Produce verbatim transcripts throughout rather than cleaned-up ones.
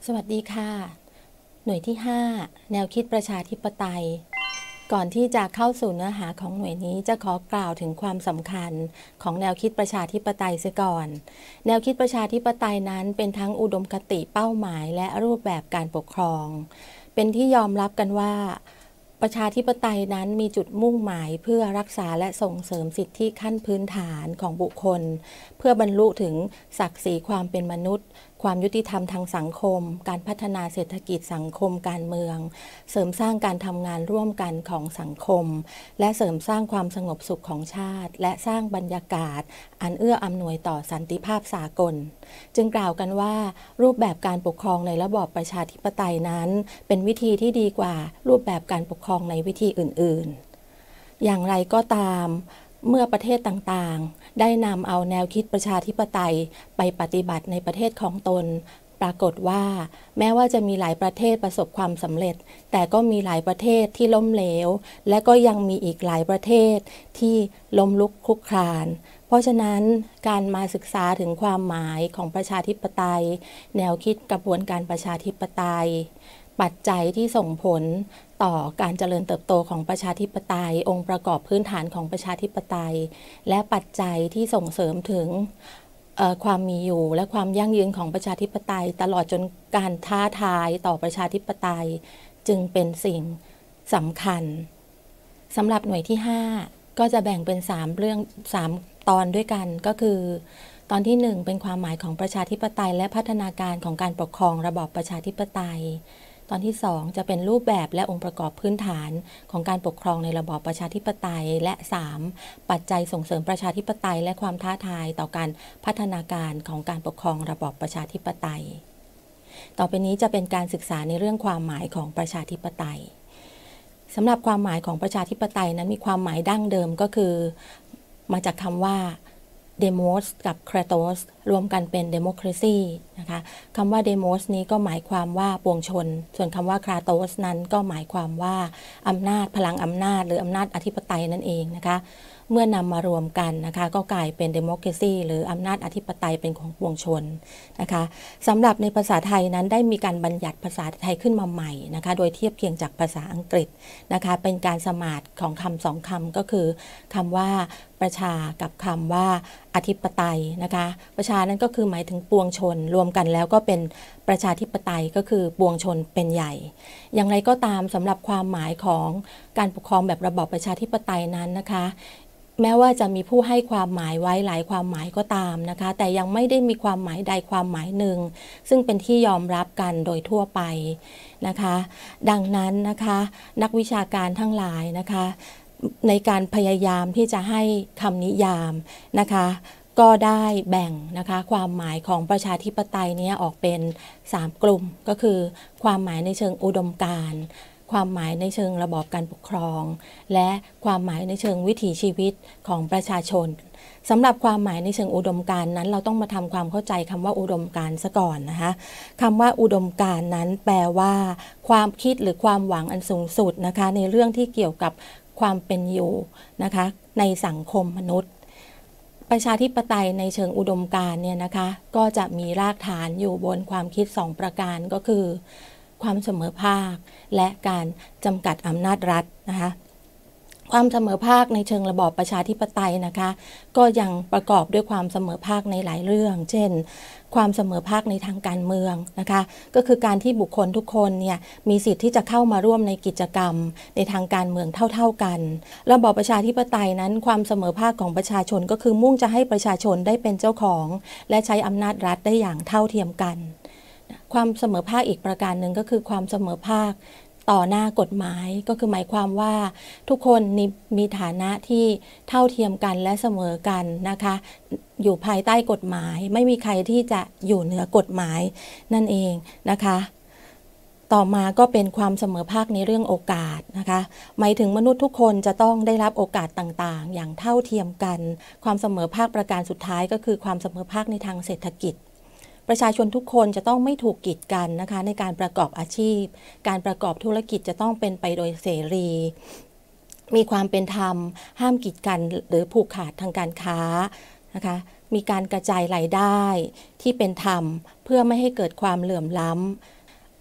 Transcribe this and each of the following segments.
สวัสดีค่ะหน่วยที่ห้าแนวคิดประชาธิปไตยก่อนที่จะเข้าสู่เนื้อหาของหน่วยนี้จะขอกล่าวถึงความสำคัญของแนวคิดประชาธิปไตยเสียก่อนแนวคิดประชาธิปไตยนั้นเป็นทั้งอุดมคติเป้าหมายและรูปแบบการปกครองเป็นที่ยอมรับกันว่าประชาธิปไตยนั้นมีจุดมุ่งหมายเพื่อรักษาและส่งเสริมสิทธิขั้นพื้นฐานของบุคคลเพื่อบรรลุถึงศักดิ์ศรีความเป็นมนุษย์ความยุติธรรมทางสังคมการพัฒนาเศรษฐกิจสังคมการเมืองเสริมสร้างการทำงานร่วมกันของสังคมและเสริมสร้างความสงบสุขของชาติและสร้างบรรยากาศอันเอื้ออำนวยต่อสันติภาพสากลจึงกล่าวกันว่ารูปแบบการปกครองในระบอบประชาธิปไตยนั้นเป็นวิธีที่ดีกว่ารูปแบบการปกครองในวิธีอื่นๆอย่างไรก็ตามเมื่อประเทศต่างๆได้นำเอาแนวคิดประชาธิปไตยไปปฏิบัติในประเทศของตนปรากฏว่าแม้ว่าจะมีหลายประเทศประสบความสำเร็จแต่ก็มีหลายประเทศที่ล้มเหลวและก็ยังมีอีกหลายประเทศที่ล้มลุกคลุกคลานเพราะฉะนั้นการมาศึกษาถึงความหมายของประชาธิปไตยแนวคิดกระบวนการประชาธิปไตยปัจจัยที่ส่งผลต่อการเจริญเติบโตของประชาธิปไตยองค์ประกอบพื้นฐานของประชาธิปไตยและปัจจัยที่ส่งเสริมถึงความมีอยู่และความยั่งยืนของประชาธิปไตยตลอดจนการท้าทายต่อประชาธิปไตยจึงเป็นสิ่งสำคัญสำหรับหน่วยที่ห้าก็จะแบ่งเป็นสามเรื่องสามตอนด้วยกันก็คือตอนที่หนึ่งเป็นความหมายของประชาธิปไตยและพัฒนาการของการปกครองระบอบประชาธิปไตยตอนที่สองจะเป็นรูปแบบและองค์ประกอบพื้นฐานของการปกครองในระบอบประชาธิปไตยและสามปัจจัยส่งเสริมประชาธิปไตยและความท้าทายต่อการพัฒนาการของการปกครองระบอบประชาธิปไตยต่อไปนี้จะเป็นการศึกษาในเรื่องความหมายของประชาธิปไตยสำหรับความหมายของประชาธิปไตยนั้นมีความหมายดั้งเดิมก็คือมาจากคำว่าเดโมสกับคราโตสรวมกันเป็นเดโมคราซีนะคะคำว่าเดโมสนี้ก็หมายความว่าปวงชนส่วนคำว่าคราโตสนั้นก็หมายความว่าอำนาจพลังอำนาจหรืออำนาจอธิปไตยนั่นเองนะคะเมื่อนำมารวมกันนะคะก็กลายเป็นเดโมคราซีหรืออำนาจอธิปไตยเป็นของปวงชนนะคะสำหรับในภาษาไทยนั้นได้มีการบัญญัติภาษาไทยขึ้นมาใหม่นะคะโดยเทียบเคียงจากภาษาอังกฤษนะคะเป็นการสมานของคำสองคำก็คือคำว่าประชากับคำว่าอธิปไตยนะคะประชานั้นก็คือหมายถึงปวงชนรวมกันแล้วก็เป็นประชาธิปไตยก็คือปวงชนเป็นใหญ่อย่างไรก็ตามสำหรับความหมายของการปกครองแบบระบอบประชาธิปไตยนั้นนะคะแม้ว่าจะมีผู้ให้ความหมายไว้หลายความหมายก็ตามนะคะแต่ยังไม่ได้มีความหมายใดความหมายหนึ่งซึ่งเป็นที่ยอมรับกันโดยทั่วไปนะคะดังนั้นนะคะนักวิชาการทั้งหลายนะคะในการพยายามที่จะให้คำนิยามนะคะก็ได้แบ่งนะคะความหมายของประชาธิปไตยนี้ออกเป็นสามกลุ่มก็คือความหมายในเชิงอุดมการณ์ความหมายในเชิงระบอบการปกครองและความหมายในเชิงวิถีชีวิตของประชาชนสำหรับความหมายในเชิงอุดมการณ์นั้นเราต้องมาทำความเข้าใจคำว่าอุดมการณ์ซะก่อนนะคะคำว่าอุดมการณ์นั้นแปลว่าความคิดหรือความหวังอันสูงสุดนะคะในเรื่องที่เกี่ยวกับความเป็นอยู่นะคะในสังคมมนุษย์ประชาธิปไตยในเชิงอุดมการณ์เนี่ยนะคะก็จะมีรากฐานอยู่บนความคิดสองประการก็คือความเสมอภาคและการจำกัดอำนาจรัฐนะคะความเสมอภาคในเชิงระบอบประชาธิปไตยนะคะก็ยังประกอบด้วยความเสมอภาคในหลายเรื่องเช่นความเสมอภาคในทางการเมืองนะคะก็คือการที่บุคคลทุกคนเนี่ยมีสิทธิ์ที่จะเข้ามาร่วมในกิจกรรมในทางการเมืองเท่าๆกันระบอบประชาธิปไตยนั้นความเสมอภาคของประชาชนก็คือมุ่งจะให้ประชาชนได้เป็นเจ้าของและใช้อำนาจรัฐได้อย่างเท่าเทียมกันความเสมอภาคอีกประการหนึ่งก็คือความเสมอภาคต่อหน้ากฎหมายก็คือหมายความว่าทุกคนมีฐานะที่เท่าเทียมกันและเสมอกันนะคะอยู่ภายใต้กฎหมายไม่มีใครที่จะอยู่เหนือกฎหมายนั่นเองนะคะต่อมาก็เป็นความเสมอภาคในเรื่องโอกาสนะคะหมายถึงมนุษย์ทุกคนจะต้องได้รับโอกาสต่างๆอย่างเท่าเทียมกันความเสมอภาคประการสุดท้ายก็คือความเสมอภาคในทางเศรษฐกิจประชาชนทุกคนจะต้องไม่ถูกกีดกันนะคะในการประกอบอาชีพการประกอบธุรกิจจะต้องเป็นไปโดยเสรีมีความเป็นธรรมห้ามกีดกันหรือผูกขาดทางการค้านะคะมีการกระจายรายได้ที่เป็นธรรมเพื่อไม่ให้เกิดความเหลื่อมล้ำ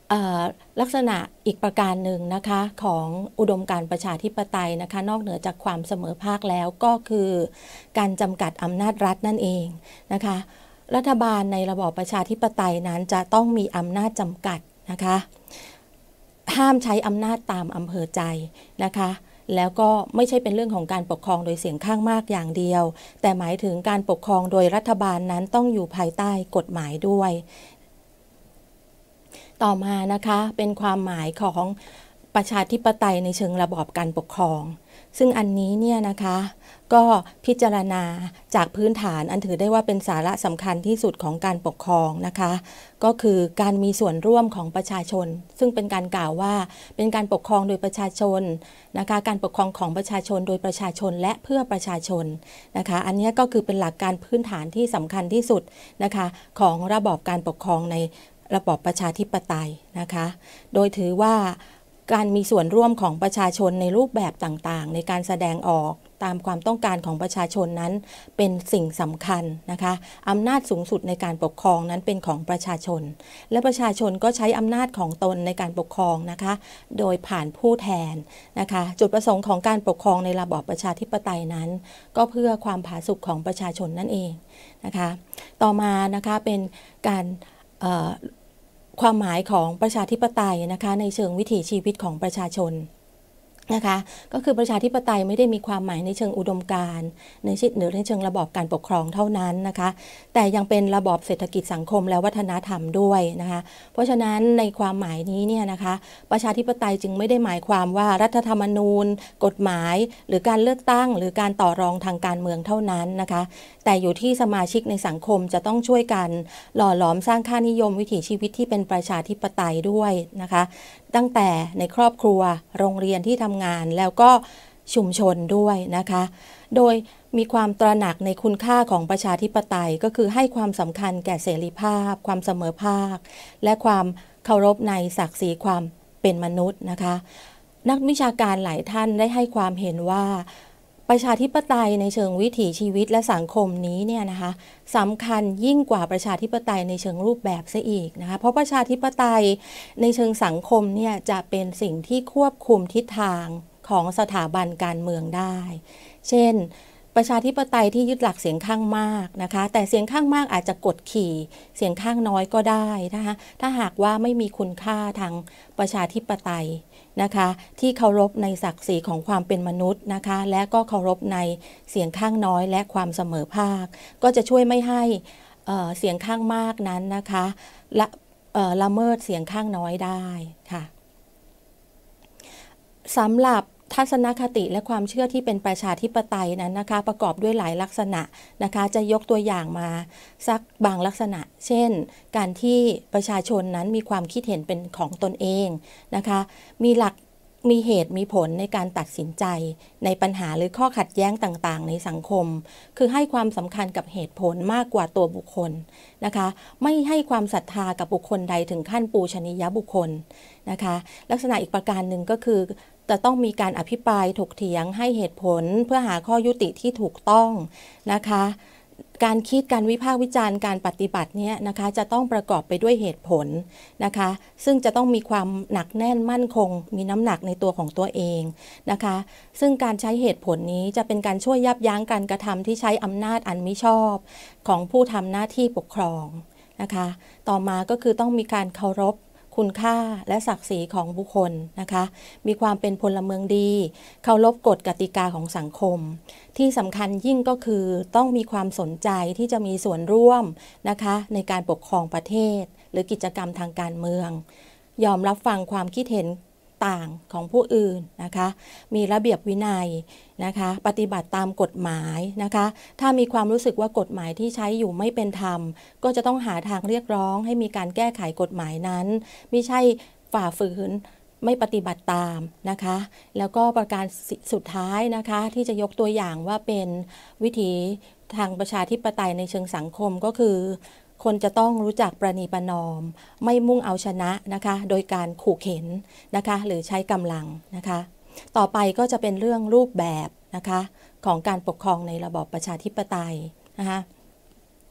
ลักษณะอีกประการหนึ่งนะคะของอุดมการณ์ประชาธิปไตยนะคะนอกเหนือจากความเสมอภาคแล้วก็คือการจำกัดอำนาจรัฐนั่นเองนะคะรัฐบาลในระบอบประชาธิปไตยนั้นจะต้องมีอำนาจจำกัดนะคะห้ามใช้อำนาจตามอำเภอใจนะคะแล้วก็ไม่ใช่เป็นเรื่องของการปกครองโดยเสียงข้างมากอย่างเดียวแต่หมายถึงการปกครองโดยรัฐบาลนั้นต้องอยู่ภายใต้กฎหมายด้วยต่อมานะคะเป็นความหมายของประชาธิปไตยในเชิงระบอบการปกครองซึ่งอันนี้เนี่ยนะคะก็พิจารณาจากพื้นฐานอันถือได้ว่าเป็นสาระสำคัญที่สุดของการปกครองนะคะก็คือการมีส่วนร่วมของประชาชนซึ่งเป็นการกล่าวว่าเป็นการปกครองโดยประชาชนนะคะการปกครองของประชาชนโดยประชาชนและเพื่อประชาชนนะคะอันนี้ก็คือเป็นหลักการพื้นฐานที่สำคัญที่สุดนะคะของระบอบการปกครองในระบอบประชาธิปไตยนะคะโดยถือว่าการมีส่วนร่วมของประชาชนในรูปแบบต่างๆในการแสดงออกตามความต้องการของประชาชนนั้นเป็นสิ่งสำคัญนะคะอำนาจสูงสุดในการปกครองนั้นเป็นของประชาชนและประชาชนก็ใช้อำนาจของตนในการปกครองนะคะโดยผ่านผู้แทนนะคะจุดประสงค์ของการปกครองในระบอบประชาธิปไตยนั้นก็เพื่อความผาสุกของประชาชนนั่นเองนะคะต่อมานะคะเป็นการความหมายของประชาธิปไตยนะคะในเชิงวิถีชีวิตของประชาชนนะคะก็คือประชาธิปไตยไม่ได้มีความหมายในเชิงอุดมการณ์ในชิดหรือในเชิงระบอบการปกครองเท่านั้นนะคะแต่ยังเป็นระบอบเศรษฐกิจสังคมและวัฒนธรรมด้วยนะคะเพราะฉะนั้นในความหมายนี้เนี่ยนะคะประชาธิปไตยจึงไม่ได้หมายความว่ารัฐธรรมนูญกฎหมายหรือการเลือกตั้งหรือการต่อรองทางการเมืองเท่านั้นนะคะแต่อยู่ที่สมาชิกในสังคมจะต้องช่วยกันหล่อหลอมสร้างค่านิยมวิถีชีวิตที่เป็นประชาธิปไตยด้วยนะคะตั้งแต่ในครอบครัวโรงเรียนที่ทำงานแล้วก็ชุมชนด้วยนะคะโดยมีความตระหนักในคุณค่าของประชาธิปไตยก็คือให้ความสำคัญแก่เสรีภาพความเสมอภาคและความเคารพในศักดิ์ศรีความเป็นมนุษย์นะคะนักวิชาการหลายท่านได้ให้ความเห็นว่าประชาธิปไตยในเชิงวิถีชีวิตและสังคมนี้เนี่ยนะคะสำคัญยิ่งกว่าประชาธิปไตยในเชิงรูปแบบซะอีกนะคะเพราะประชาธิปไตยในเชิงสังคมเนี่ยจะเป็นสิ่งที่ควบคุมทิศทางของสถาบันการเมืองได้เช่นประชาธิปไตยที่ยึดหลักเสียงข้างมากนะคะแต่เสียงข้างมากอาจจะกดขี่เสียงข้างน้อยก็ได้นะคะถ้าหากว่าไม่มีคุณค่าทางประชาธิปไตยนะคะที่เคารพในศักดิ์ศรีของความเป็นมนุษย์นะคะและก็เคารพในเสียงข้างน้อยและความเสมอภาคก็จะช่วยไม่ให้เอ่อเสียงข้างมากนั้นนะคะละเอ่อละเมิดเสียงข้างน้อยได้ค่ะสำหรับทัศนคติและความเชื่อที่เป็นประชาธิปไตยนั้นนะคะประกอบด้วยหลายลักษณะนะคะจะยกตัวอย่างมาสักบางลักษณะเช่นการที่ประชาชนนั้นมีความคิดเห็นเป็นของตนเองนะคะมีหลักมีเหตุมีผลในการตัดสินใจในปัญหาหรือข้อขัดแย้งต่างๆในสังคมคือให้ความสำคัญกับเหตุผลมากกว่าตัวบุคคลนะคะไม่ให้ความศรัทธากับบุคคลใดถึงขั้นปูชนียบุคคลนะคะลักษณะอีกประการหนึ่งก็คือจะต้องมีการอภิปรายถกเถียงให้เหตุผลเพื่อหาข้อยุติที่ถูกต้องนะคะการคิดการวิพากษ์วิจารณ์การปฏิบัติเนี้ยนะคะจะต้องประกอบไปด้วยเหตุผลนะคะซึ่งจะต้องมีความหนักแน่นมั่นคงมีน้ำหนักในตัวของตัวเองนะคะซึ่งการใช้เหตุผลนี้จะเป็นการช่วยยับยั้งการกระทำที่ใช้อำนาจอันมิชอบของผู้ทำหน้าที่ปกครองนะคะต่อมาก็คือต้องมีการเคารพคุณค่าและศักดิ์ศรีของบุคคลนะคะมีความเป็นพลเมืองดีเคารพกฎกติกาของสังคมที่สำคัญยิ่งก็คือต้องมีความสนใจที่จะมีส่วนร่วมนะคะในการปกครองประเทศหรือกิจกรรมทางการเมืองยอมรับฟังความคิดเห็นต่างของผู้อื่นนะคะมีระเบียบวินัยนะคะปฏิบัติตามกฎหมายนะคะถ้ามีความรู้สึกว่ากฎหมายที่ใช้อยู่ไม่เป็นธรรมก็จะต้องหาทางเรียกร้องให้มีการแก้ไขกฎหมายนั้นไม่ใช่ฝ่าฝืนไม่ปฏิบัติตามนะคะแล้วก็ประการสุดท้ายนะคะที่จะยกตัวอย่างว่าเป็นวิถีทางประชาธิปไตยในเชิงสังคมก็คือคนจะต้องรู้จักประนีประนอมไม่มุ่งเอาชนะนะคะโดยการขู่เข็นนะคะหรือใช้กำลังนะคะต่อไปก็จะเป็นเรื่องรูปแบบนะคะของการปกครองในระบอบประชาธิปไตยนะคะ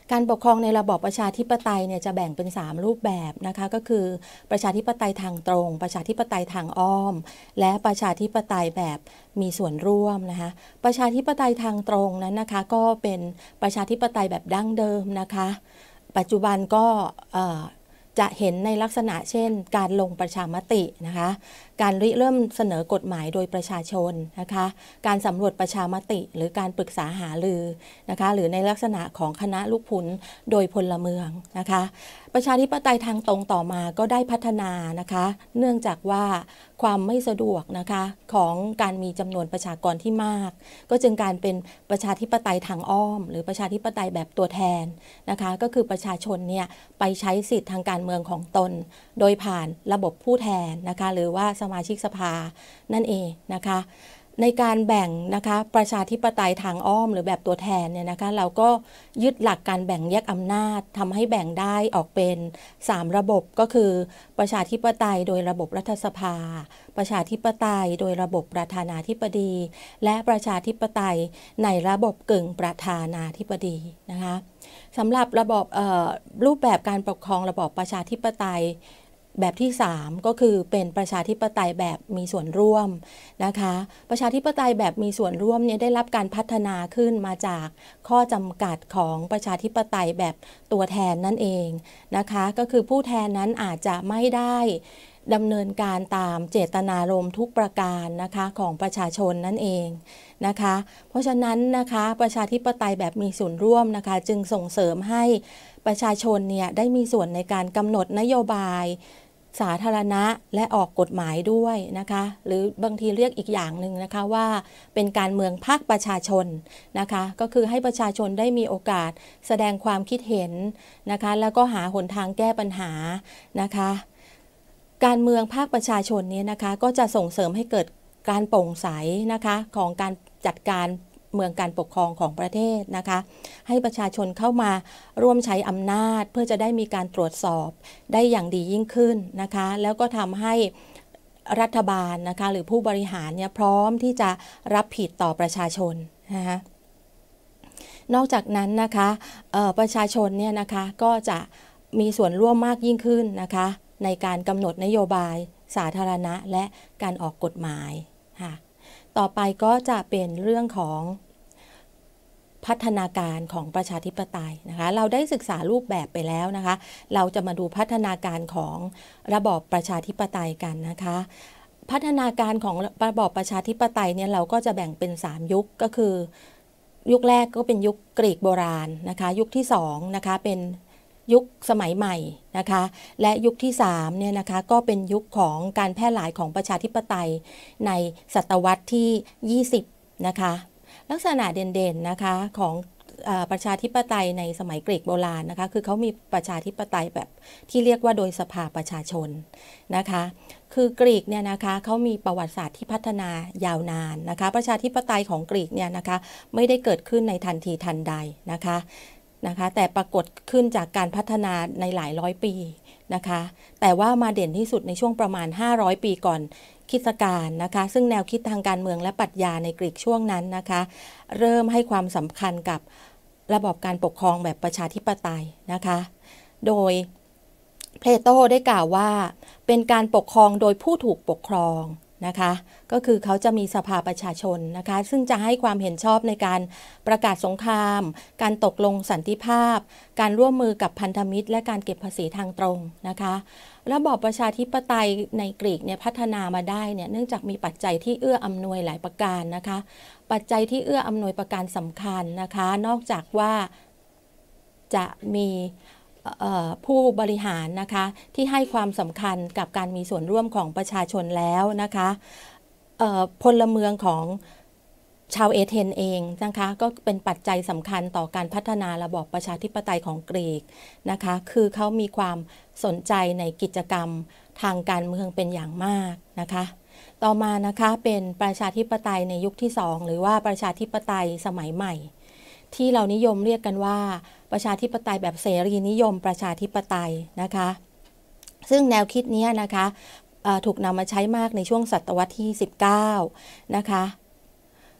การปกครองในระบอบประชาธิปไตยเนี่ยจะแบ่งเป็นสามรูปแบบนะคะก็คือประชาธิปไตยทางตรงประชาธิปไตยทางอ้อมและประชาธิปไตยแบบมีส่วนร่วมนะคะประชาธิปไตยทางตรงนั้นนะคะก็เป็นประชาธิปไตยแบบดั้งเดิมนะคะปัจจุบันก็จะเห็นในลักษณะเช่นการลงประชามตินะคะการริเริ่มเสนอกฎหมายโดยประชาชนนะคะการสำรวจประชามติหรือการปรึกษาหารือนะคะหรือในลักษณะของคณะลูกพุนโดยพลเมืองนะคะประชาธิปไตยทางตรงต่อมาก็ได้พัฒนานะคะเนื่องจากว่าความไม่สะดวกนะคะของการมีจำนวนประชากรที่มากก็จึงการเป็นประชาธิปไตยทางอ้อมหรือประชาธิปไตยแบบตัวแทนนะคะก็คือประชาชนเนี่ยไปใช้สิทธิทางการเมืองของตนโดยผ่านระบบผู้แทนนะคะหรือว่าสมาชิกสภานั่นเองนะคะในการแบ่งนะคะประชาธิปไตยทางอ้อมหรือแบบตัวแทนเนี่ยนะคะเราก็ยึดหลักการแบ่งแยกอำนาจทำให้แบ่งได้ออกเป็นสามระบบก็คือประชาธิปไตยโดยระบบรัฐสภาประชาธิปไตยโดยระบบประธานาธิบดีและประชาธิปไตยในระบบกึ่งประธานาธิบดีนะคะสำหรับระบบรูปแบบการปกครองระบอบประชาธิปไตยแบบที่สามก็คือเป็นประชาธิปไตยแบบมีส่วนร่วมนะคะประชาธิปไตยแบบมีส่วนร่วมเนี่ยได้รับการพัฒนาขึ้นมาจากข้อจำกัดของประชาธิปไตยแบบตัวแทนนั่นเองนะคะก็คือผู้แทนนั้นอาจจะไม่ได้ดำเนินการตามเจตนารมณ์ทุกประการนะคะของประชาชนนั่นเองนะคะเพราะฉะนั้นนะคะประชาธิปไตยแบบมีส่วนร่วมนะคะจึงส่งเสริมให้ประชาชนเนี่ยได้มีส่วนในการกำหนดนโยบายสาธารณะและออกกฎหมายด้วยนะคะหรือบางทีเรียกอีกอย่างหนึ่งนะคะว่าเป็นการเมืองภาคประชาชนนะคะก็คือให้ประชาชนได้มีโอกาสแสดงความคิดเห็นนะคะแล้วก็หาหนทางแก้ปัญหานะคะการเมืองภาคประชาชนนี้นะคะก็จะส่งเสริมให้เกิดการโปร่งใสนะคะของการจัดการเมืองการปกครองของประเทศนะคะให้ประชาชนเข้ามาร่วมใช้อำนาจเพื่อจะได้มีการตรวจสอบได้อย่างดียิ่งขึ้นนะคะแล้วก็ทำให้รัฐบาลนะคะหรือผู้บริหารเนี่ยพร้อมที่จะรับผิดต่อประชาชนนะคะนอกจากนั้นนะคะประชาชนเนี่ยนะคะก็จะมีส่วนร่วมมากยิ่งขึ้นนะคะในการกำหนดนโยบายสาธารณะและการออกกฎหมายค่ะต่อไปก็จะเป็นเรื่องของพัฒนาการของประชาธิปไตยนะคะเราได้ศึกษารูปแบบไปแล้วนะคะเราจะมาดูพัฒนาการของระบอบประชาธิปไตยกันนะคะพัฒนาการของระบอบประชาธิปไตยเนี่ยเราก็จะแบ่งเป็นสามยุคก็คือยุคแรกก็เป็นยุคกรีกโบราณนะคะยุคที่สองนะคะเป็นยุคสมัยใหม่นะคะและยุคที่สามเนี่ยนะคะก็เป็นยุคของการแพร่หลายของประชาธิปไตยในศตวรรษที่ยี่สิบนะคะลักษณะเด่นๆนะคะของประชาธิปไตยในสมัยกรีกโบราณนะคะคือเขามีประชาธิปไตยแบบที่เรียกว่าโดยสภาประชาชนนะคะคือกรีกเนี่ยนะคะเขามีประวัติศาสตร์ที่พัฒนายาวนานนะคะประชาธิปไตยของกรีกเนี่ยนะคะไม่ได้เกิดขึ้นในทันทีทันใดนะคะนะคะแต่ปรากฏขึ้นจากการพัฒนาในหลายร้อยปีนะคะแต่ว่ามาเด่นที่สุดในช่วงประมาณห้าร้อยปีก่อนคริสตกาลนะคะซึ่งแนวคิดทางการเมืองและปรัชญาในกรีกช่วงนั้นนะคะเริ่มให้ความสำคัญกับระบอบการปกครองแบบประชาธิปไตยนะคะโดยเพลโตได้กล่าวว่าเป็นการปกครองโดยผู้ถูกปกครองนะคะก็คือเขาจะมีสภาประชาชนนะคะซึ่งจะให้ความเห็นชอบในการประกาศสงครามการตกลงสันติภาพการร่วมมือกับพันธมิตรและการเก็บภาษีทางตรงนะคะระบอบประชาธิปไตยในกรีกเนี่ยพัฒนามาได้เนี่ยเนื่องจากมีปัจจัยที่เอื้ออำนวยหลายประการนะคะปัจจัยที่เอื้ออำนวยประการสำคัญนะคะนอกจากว่าจะมีผู้บริหารนะคะที่ให้ความสำคัญกับการมีส่วนร่วมของประชาชนแล้วนะคะพลเมืองของชาวเอเธนเองนะคะก็เป็นปัจจัยสำคัญต่อการพัฒนาระบอบประชาธิปไตยของกรีกนะคะคือเขามีความสนใจในกิจกรรมทางการเมืองเป็นอย่างมากนะคะต่อมานะคะเป็นประชาธิปไตยในยุคที่สองหรือว่าประชาธิปไตยสมัยใหม่ที่เรานิยมเรียกกันว่าประชาธิปไตยแบบเสรีนิยมประชาธิปไตยนะคะซึ่งแนวคิดนี้นะคะถูกนำมาใช้มากในช่วงศตวรรษที่สิบเก้านะคะ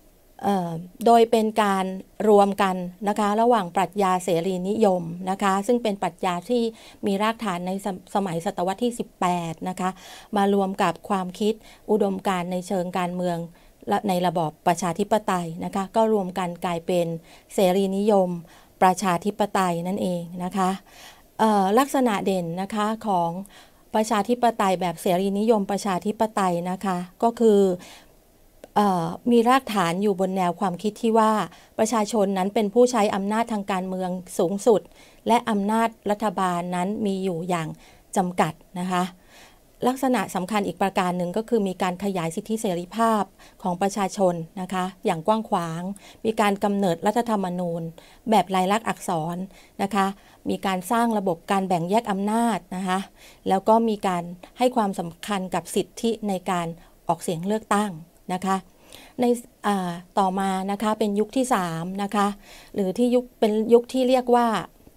โดยเป็นการรวมกันนะคะระหว่างปรัชญาเสรีนิยมนะคะซึ่งเป็นปรัชญาที่มีรากฐานในสสมัยศตวรรษที่สิบแปดนะคะมารวมกับความคิดอุดมการณ์ในเชิงการเมืองในระบอบประชาธิปไตยนะคะก็รวมกันกลายเป็นเสรีนิยมประชาธิปไตยนั่นเองนะคะลักษณะเด่นนะคะของประชาธิปไตยแบบเสรีนิยมประชาธิปไตยนะคะก็คือมีรากฐานอยู่บนแนวความคิดที่ว่าประชาชนนั้นเป็นผู้ใช้อำนาจทางการเมืองสูงสุดและอำนาจรัฐบาลนั้นมีอยู่อย่างจำกัดนะคะลักษณะสำคัญอีกประการหนึ่งก็คือมีการขยายสิทธิเสรีภาพของประชาชนนะคะอย่างกว้างขวางมีการกำเนิดรัฐธรรมนูญแบบลายลักษณ์อักษรนะคะมีการสร้างระบบการแบ่งแยกอำนาจนะคะแล้วก็มีการให้ความสำคัญกับสิทธิในการออกเสียงเลือกตั้งนะคะในต่อมานะคะเป็นยุคที่สามนะคะหรือที่ยุคเป็นยุคที่เรียกว่า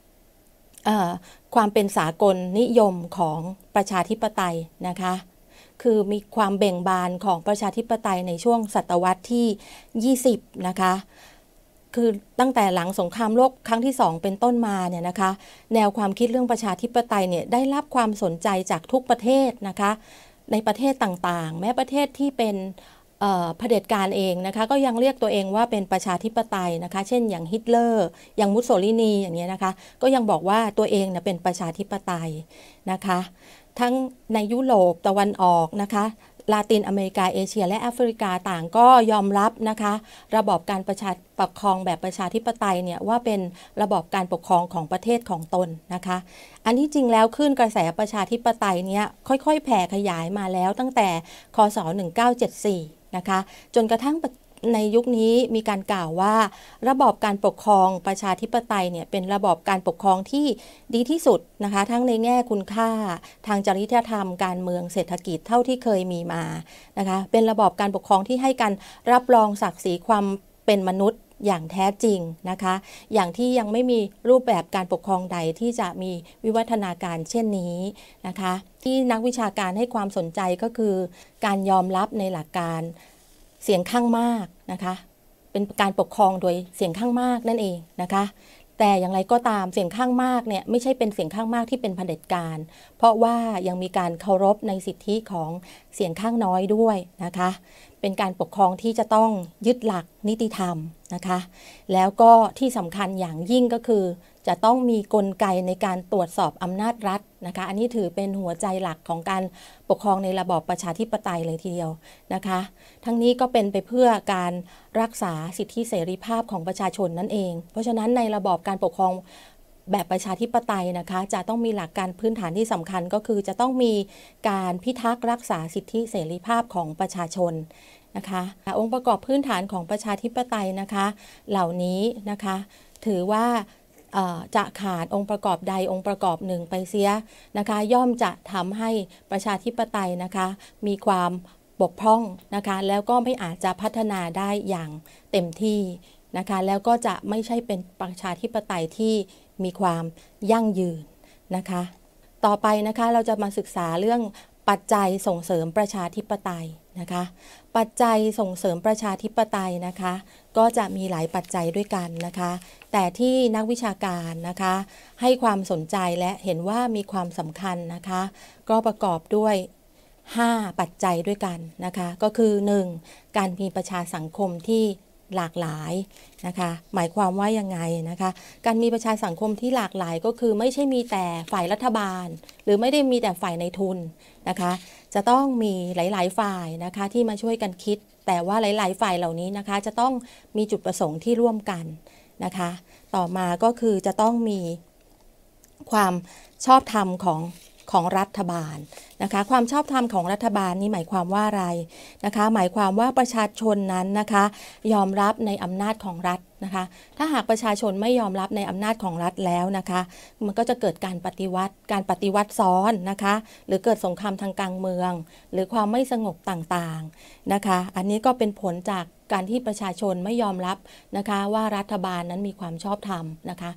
ความเป็นสากลนิยมของประชาธิปไตยนะคะคือมีความเบ่งบานของประชาธิปไตยในช่วงศตวรรษที่ยี่สิบนะคะคือตั้งแต่หลังสงครามโลกครั้งที่สองเป็นต้นมาเนี่ยนะคะแนวความคิดเรื่องประชาธิปไตยเนี่ยได้รับความสนใจจากทุกประเทศนะคะในประเทศต่างๆแม้ประเทศที่เป็นเผด็จการเองนะคะก็ยังเรียกตัวเองว่าเป็นประชาธิปไตยนะคะเช่นอย่างฮิตเลอร์อย่างมุสโสลินีอย่างนี้นะคะก็ยังบอกว่าตัวเองเนี่ยเป็นประชาธิปไตยนะคะทั้งในยุโรปตะวันออกนะคะลาตินอเมริกาเอเชียและแอฟริกาต่างก็ยอมรับนะคะระบอบการประชาปกครองแบบประชาธิปไตยเนี่ยว่าเป็นระบอบการปกครองของประเทศของตนนะคะอันที่จริงแล้วคลื่นกระแสประชาธิปไตยเนี่ยค่อยๆแผ่ขยายมาแล้วตั้งแต่คศหนึ่งเก้าเจ็ดสี่นะคะจนกระทั่งในยุคนี้มีการกล่าวว่าระบอบการปกครองประชาธิปไตยเนี่ยเป็นระบอบการปกครองที่ดีที่สุดนะคะทั้งในแง่คุณค่าทางจริยธรรมการเมืองเศรษฐกิจเท่าที่เคยมีมานะคะเป็นระบอบการปกครองที่ให้การรับรองศักดิ์ศรีความเป็นมนุษย์อย่างแท้จริงนะคะอย่างที่ยังไม่มีรูปแบบการปกครองใดที่จะมีวิวัฒนาการเช่นนี้นะคะที่นักวิชาการให้ความสนใจก็คือการยอมรับในหลักการเสียงข้างมากนะคะเป็นการปกครองโดยเสียงข้างมากนั่นเองนะคะแต่อย่างไรก็ตามเสียงข้างมากเนี่ยไม่ใช่เป็นเสียงข้างมากที่เป็นเผด็จการเพราะว่ายังมีการเคารพในสิทธิของเสียงข้างน้อยด้วยนะคะเป็นการปกครองที่จะต้องยึดหลักนิติธรรมนะคะแล้วก็ที่สำคัญอย่างยิ่งก็คือจะต้องมีกลไกในการตรวจสอบอำนาจรัฐนะคะอันนี้ถือเป็นหัวใจหลักของการปกครองในระบอบประชาธิปไตยเลยทีเดียวนะคะทั้งนี้ก็เป็นไปเพื่อการรักษาสิทธิเสรีภาพของประชาชนนั่นเองเพราะฉะนั้นในระบอบการปกครองแบบประชาธิปไตยนะคะจะต้องมีหลักการพื้นฐานที่สำคัญก็คือจะต้องมีการพิทักษ์รักษาสิทธิเสรีภาพของประชาชนนะคะองค์ประกอบพื้นฐานของประชาธิปไตยนะคะเหล่านี้นะคะถือว่าจะขาดองค์ประกอบใดองค์ประกอบหนึ่งไปเสียนะคะย่อมจะทำให้ประชาธิปไตยนะคะมีความบกพร่องนะคะแล้วก็ไม่อาจจะพัฒนาได้อย่างเต็มที่นะคะแล้วก็จะไม่ใช่เป็นประชาธิปไตยที่มีความยั่งยืนนะคะต่อไปนะคะเราจะมาศึกษาเรื่องปัจจัยส่งเสริมประชาธิปไตยนะคะปัจจัยส่งเสริมประชาธิปไตยนะคะก็จะมีหลายปัจจัยด้วยกันนะคะแต่ที่นักวิชาการนะคะให้ความสนใจและเห็นว่ามีความสำคัญนะคะก็ประกอบด้วยห้าปัจจัยด้วยกันนะคะก็คือหนึ่งการมีประชาสังคมที่หลากหลายนะคะหมายความว่ายังไงนะคะการมีประชาสังคมที่หลากหลายก็คือไม่ใช่มีแต่ฝ่ายรัฐบาลหรือไม่ได้มีแต่ฝ่ายในทุนนะคะจะต้องมีหลายๆฝ่ายนะคะที่มาช่วยกันคิดแต่ว่าหลายๆฝ่ายเหล่านี้นะคะจะต้องมีจุดประสงค์ที่ร่วมกันนะคะต่อมาก็คือจะต้องมีความชอบธรรมของของรัฐบาลนะคะความชอบธรรมของรัฐบาลนี่หมายความว่าอะไรนะคะหมายความว่าประชาชนนั้นนะคะยอมรับในอำนาจของรัฐนะคะถ้าหากประชาชนไม่ยอมรับในอำนาจของรัฐแล้วนะคะมันก็จะเกิดการปฏิวัติการปฏิวัติซ้อนนะคะหรือเกิดสงครามทางการเมืองหรือความไม่สงบต่างๆนะคะอันนี้ก็เป็นผลจากการที่ประชาชนไม่ยอมรับนะคะว่ารัฐบาลนั้นมีความชอบธรรมนะคะ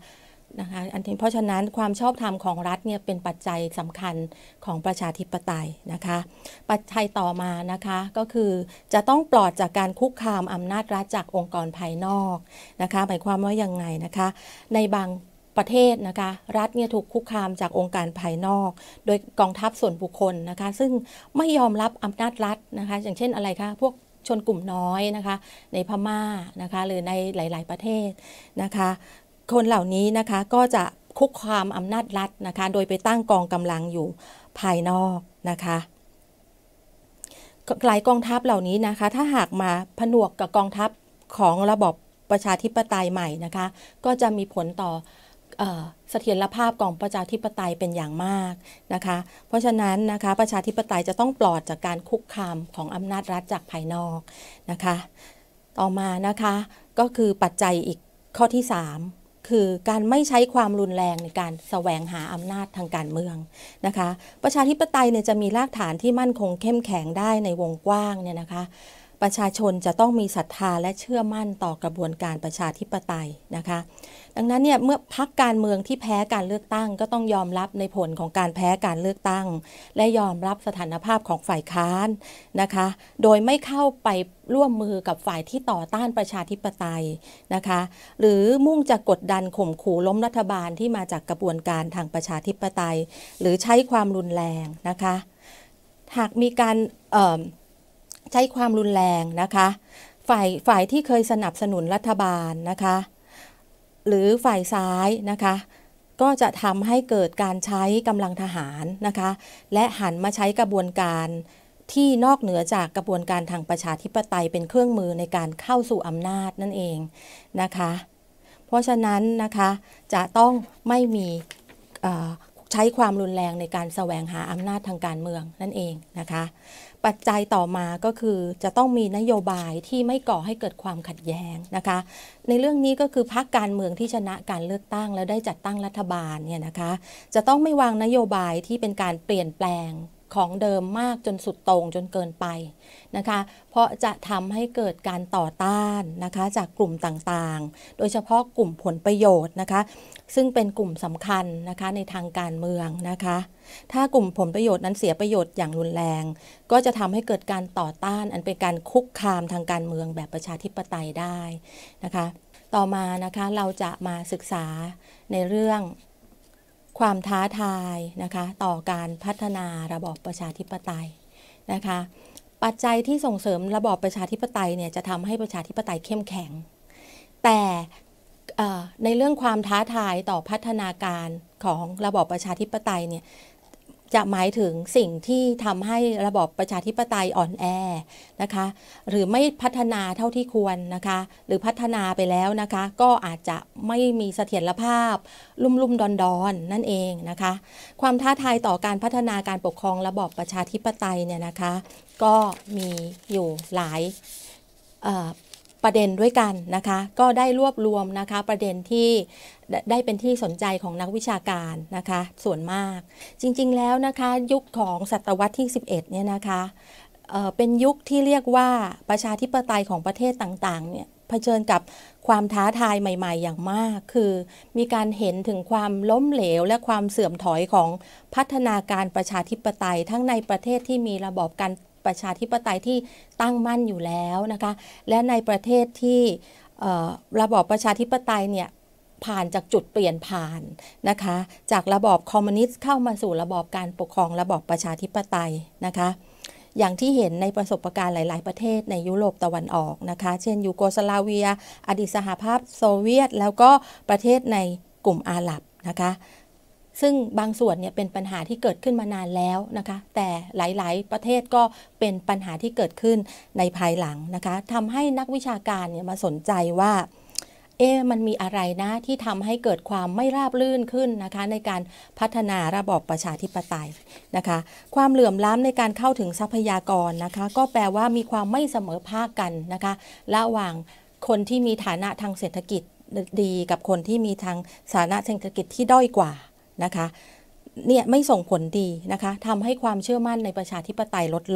นะคะอันนี้เพราะฉะนั้นความชอบธรรมของรัฐเนี่ยเป็นปัจจัยสำคัญของประชาธิปไตยนะคะปัจจัยต่อมานะคะก็คือจะต้องปลอดจากการคุกคามอำนาจรัฐจากองค์กรภายนอกนะคะหมายความว่ายังไงนะคะในบางประเทศนะคะรัฐเนี่ยถูกคุกคามจากองค์การภายนอกโดยกองทัพส่วนบุคคลนะคะซึ่งไม่ยอมรับอำนาจรัฐนะคะอย่างเช่นอะไรคะพวกชนกลุ่มน้อยนะคะในพม่านะคะหรือในหลายๆประเทศนะคะคนเหล่านี้นะคะก็จะคุกคามอำนาจรัฐนะคะโดยไปตั้งกองกำลังอยู่ภายนอกนะคะหลายกองทัพเหล่านี้นะคะถ้าหากมาผนวกกับกองทัพของระบอบประชาธิปไตยใหม่นะคะก็จะมีผลต่อเสถียรภาพของประชาธิปไตยเป็นอย่างมากนะคะเพราะฉะนั้นนะคะประชาธิปไตยจะต้องปลอดจากการคุกคามของอำนาจรัฐจากภายนอกนะคะต่อมานะคะก็คือปัจจัยอีกข้อที่สามคือการไม่ใช้ความรุนแรงในการแสวงหาอำนาจทางการเมืองนะคะประชาธิปไตยเนี่ยจะมีรากฐานที่มั่นคงเข้มแข็งได้ในวงกว้างเนี่ยนะคะประชาชนจะต้องมีศรัทธาและเชื่อมั่นต่อกระบวนการประชาธิปไตยนะคะดังนั้นเนี่ยเมื่อพรรคการเมืองที่แพ้การเลือกตั้งก็ต้องยอมรับในผลของการแพ้การเลือกตั้งและยอมรับสถานภาพของฝ่ายค้านนะคะโดยไม่เข้าไปร่วมมือกับฝ่ายที่ต่อต้านประชาธิปไตยนะคะหรือมุ่งจะกดดันข่มขู่ล้มรัฐบาลที่มาจากกระบวนการทางประชาธิปไตยหรือใช้ความรุนแรงนะคะหากมีการเอ่อใช้ความรุนแรงนะคะฝ่ายฝ่ายที่เคยสนับสนุนรัฐบาลนะคะหรือฝ่ายซ้ายนะคะก็จะทำให้เกิดการใช้กำลังทหารนะคะและหันมาใช้กระบวนการที่นอกเหนือจากกระบวนการทางประชาธิปไตยเป็นเครื่องมือในการเข้าสู่อำนาจนั่นเองนะคะเพราะฉะนั้นนะคะจะต้องไม่มีใช้ความรุนแรงในการแสวงหาอำนาจทางการเมืองนั่นเองนะคะปัจจัยต่อมาก็คือจะต้องมีนโยบายที่ไม่ก่อให้เกิดความขัดแย้งนะคะในเรื่องนี้ก็คือพรรคการเมืองที่ชนะการเลือกตั้งแล้วได้จัดตั้งรัฐบาลเนี่ยนะคะจะต้องไม่วางนโยบายที่เป็นการเปลี่ยนแปลงของเดิมมากจนสุดโต่งจนเกินไปนะคะเพราะจะทำให้เกิดการต่อต้านนะคะจากกลุ่มต่างๆโดยเฉพาะกลุ่มผลประโยชน์นะคะซึ่งเป็นกลุ่มสำคัญนะคะในทางการเมืองนะคะถ้ากลุ่มผลประโยชน์นั้นเสียประโยชน์อย่างรุนแรงก็จะทำให้เกิดการต่อต้านอันเป็นการคุกคามทางการเมืองแบบประชาธิปไตยได้นะคะต่อมานะคะเราจะมาศึกษาในเรื่องความท้าทายนะคะต่อการพัฒนาระบอบประชาธิปไตยนะคะปัจจัยที่ส่งเสริมระบอบประชาธิปไตยเนี่ยจะทำให้ประชาธิปไตยเข้มแข็งแต่ในเรื่องความท้าทายต่อพัฒนาการของระบอบประชาธิปไตยเนี่ยจะหมายถึงสิ่งที่ทำให้ระบอบประชาธิปไตยอ่อนแอนะคะหรือไม่พัฒนาเท่าที่ควรนะคะหรือพัฒนาไปแล้วนะคะก็อาจจะไม่มีเสถียรภาพลุ่มลุ่มดอนดอนนั่นเองนะคะความท้าทายต่อการพัฒนาการปกครองระบอบประชาธิปไตยเนี่ยนะคะก็มีอยู่หลายประเด็นด้วยกันนะคะก็ได้รวบรวมนะคะประเด็นที่ได้เป็นที่สนใจของนักวิชาการนะคะส่วนมากจริงๆแล้วนะคะยุคของศตวรรษที่สิบเอ็ดเนี่ยนะคะเอ่อเป็นยุคที่เรียกว่าประชาธิปไตยของประเทศต่างๆเนี่ยเผชิญกับความท้าทายใหม่ๆอย่างมากคือมีการเห็นถึงความล้มเหลวและความเสื่อมถอยของพัฒนาการประชาธิปไตยทั้งในประเทศที่มีระบอบการประชาธิปไตยที่ตั้งมั่นอยู่แล้วนะคะและในประเทศที่ระบอบประชาธิปไตยเนี่ยผ่านจากจุดเปลี่ยนผ่านนะคะจากระบอบคอมมิวนิสต์เข้ามาสู่ระบอบการปกครองระบอบประชาธิปไตยนะคะอย่างที่เห็นในประสบการณ์หลายๆประเทศในยุโรปตะวันออกนะคะเช่นยูโกสลาเวียอดีตสหภาพโซเวียตแล้วก็ประเทศในกลุ่มอาหรับนะคะซึ่งบางส่วนเนี่ยเป็นปัญหาที่เกิดขึ้นมานานแล้วนะคะแต่หลายๆประเทศก็เป็นปัญหาที่เกิดขึ้นในภายหลังนะคะทำให้นักวิชาการเนี่ยมาสนใจว่าเอ๊ะมันมีอะไรนะที่ทำให้เกิดความไม่ราบรื่นขึ้นนะคะในการพัฒนาระบอบประชาธิปไตยนะคะความเหลื่อมล้ำในการเข้าถึงทรัพยากรนะคะก็แปลว่ามีความไม่เสมอภาคกันนะคะระหว่างคนที่มีฐานะทางเศรษฐกิจดีกับคนที่มีทางฐานะเศรษฐกิจที่ด้อยกว่านะคะเนี่ยไม่ส่งผลดีนะคะทำให้ความเชื่อมั่นในประชาธิปไตยลดลง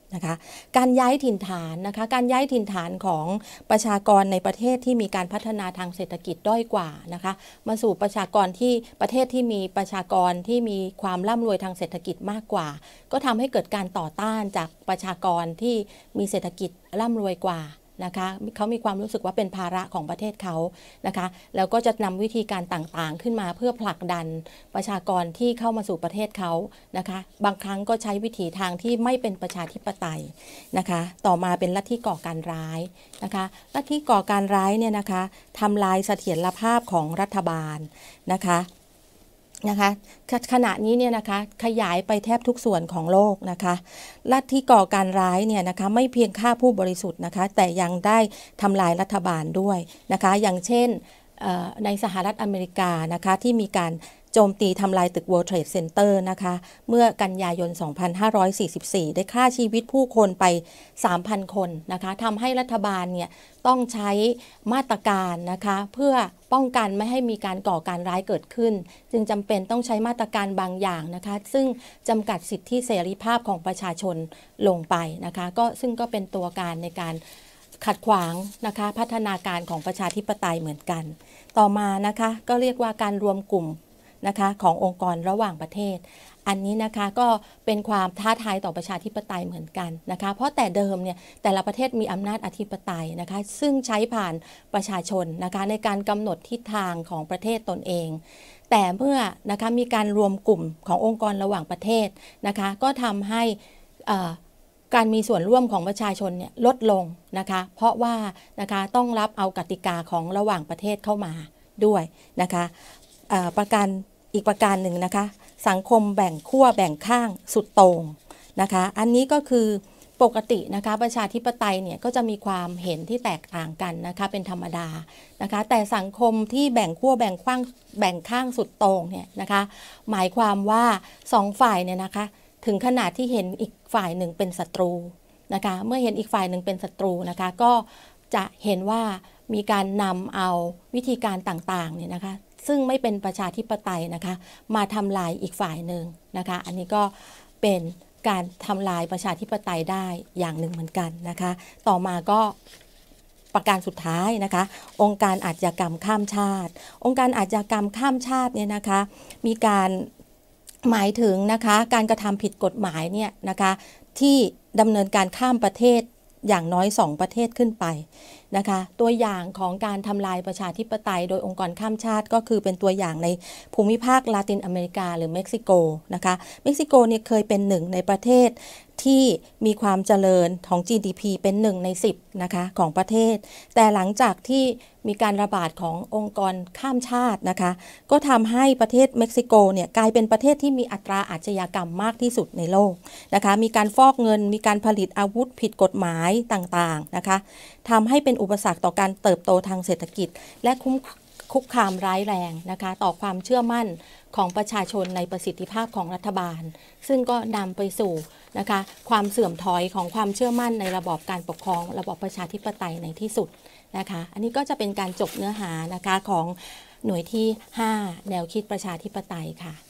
นะคะการย้ายถิ่นฐานนะคะการย้ายถิ่นฐานของประชากรในประเทศที่มีการพัฒนาทางเศรษฐกิจด้อยกว่านะคะมาสู่ประชากรที่ประเทศที่มีประชากรที่มีความร่ำรวยทางเศรษฐกิจมากกว่าก็ทำให้เกิดการต่อต้านจากประชากรที่มีเศรษฐกิจร่ำรวยกว่านะคะเขามีความรู้สึกว่าเป็นภาระของประเทศเขานะคะแล้วก็จะนำวิธีการต่างๆขึ้นมาเพื่อผลักดันประชากรที่เข้ามาสู่ประเทศเขานะคะบางครั้งก็ใช้วิถีทางที่ไม่เป็นประชาธิปไตยนะคะต่อมาเป็นลัทธิก่อการร้ายนะคะลัทธิก่อการร้ายเนี่ยนะคะทำลายเสถียรภาพของรัฐบาลนะคะนะคะขณะนี้เนี่ยนะคะขยายไปแทบทุกส่วนของโลกนะคะลัทธิก่อการร้ายเนี่ยนะคะไม่เพียงฆ่าผู้บริสุทธิ์นะคะแต่ยังได้ทำลายรัฐบาลด้วยนะคะอย่างเช่นในสหรัฐอเมริกานะคะที่มีการโจมตีทำลายตึก World Trade Center นะคะเมื่อกันยายน สองพันห้าร้อยสี่สิบสี่ ได้ฆ่าชีวิตผู้คนไป สามพัน คนนะคะทำให้รัฐบาลเนี่ยต้องใช้มาตรการนะคะเพื่อป้องกันไม่ให้มีการก่อการร้ายเกิดขึ้นจึงจำเป็นต้องใช้มาตรการบางอย่างนะคะซึ่งจำกัดสิทธิเสรีภาพของประชาชนลงไปนะคะก็ซึ่งก็เป็นตัวการในการขัดขวางนะคะพัฒนาการของประชาธิปไตยเหมือนกันต่อมานะคะก็เรียกว่าการรวมกลุ่มนะคะขององค์กรระหว่างประเทศอันนี้นะคะก็เป็นความท้าทายต่อประชาธิปไตยเหมือนกันนะคะเพราะแต่เดิมเนี่ยแต่ละประเทศมีอำนาจอธิปไตยนะคะซึ่งใช้ผ่านประชาชนนะคะในการกำหนดทิศทางของประเทศตนเองแต่เมื่อนะคะมีการรวมกลุ่มขององค์กรระหว่างประเทศนะคะก็ทำให้การมีส่วนร่วมของประชาชนเนี่ยลดลงนะคะเพราะว่านะคะต้องรับเอากติกาของระหว่างประเทศเข้ามาด้วยนะคะประการอีกประการหนึ่งนะคะสังคมแบ่งขั้วแบ่งข้างสุดโต่งนะคะอันนี้ก็คือปกตินะคะประชาธิปไตยเนี่ยก็จะมีความเห็นที่แตกต่างกันนะคะเป็นธรรมดานะคะแต่สังคมที่แบ่งขั้วแบ่งข้างแบ่งข้างสุดโต่งเนี่ยนะคะหมายความว่าสองฝ่ายเนี่ยนะคะถึงขนาดที่เห็นอีกฝ่ายหนึ่งเป็นศัตรูนะคะเมื่อเห็นอีกฝ่ายหนึ่งเป็นศัตรูนะคะก็จะเห็นว่ามีการนำเอาวิธีการต่างๆเนี่ยนะคะซึ่งไม่เป็นประชาธิปไตยนะคะมาทำลายอีกฝ่ายหนึ่งนะคะอันนี้ก็เป็นการทำลายประชาธิปไตยได้อย่างหนึ่งเหมือนกันนะคะต่อมาก็ประการสุดท้ายนะคะองค์การอาชญากรรมข้ามชาติองค์การอาชญากรรมข้ามชาติเนี่ยนะคะมีการหมายถึงนะคะการกระทำผิดกฎหมายเนี่ยนะคะที่ดำเนินการข้ามประเทศอย่างน้อยสองประเทศขึ้นไปนะคะตัวอย่างของการทำลายประชาธิปไตยโดยองค์กรข้ามชาติก็คือเป็นตัวอย่างในภูมิภาคลาตินอเมริกาหรือเม็กซิโกนะคะเม็กซิโกเนี่ยเคยเป็นหนึ่งในประเทศที่มีความเจริญของ จี ดี พี เป็นหนึ่งในสิบนะคะของประเทศแต่หลังจากที่มีการระบาดขององค์กรข้ามชาตินะคะก็ทำให้ประเทศเม็กซิโกเนี่ยกลายเป็นประเทศที่มีอัตราอาชญากรรมมากที่สุดในโลกนะคะมีการฟอกเงินมีการผลิตอาวุธผิดกฎหมายต่างๆนะคะทำให้เป็นอุปสรรคต่อการเติบโตทางเศรษฐกิจและคุ้มคุกคามร้ายแรงนะคะต่อความเชื่อมั่นของประชาชนในประสิทธิภาพของรัฐบาลซึ่งก็นำไปสู่นะคะความเสื่อมถอยของความเชื่อมั่นในระบอบการปกครองระบอบประชาธิปไตยในที่สุดนะคะอันนี้ก็จะเป็นการจบเนื้อหานะคะของหน่วยที่ห้าแนวคิดประชาธิปไตยค่ะ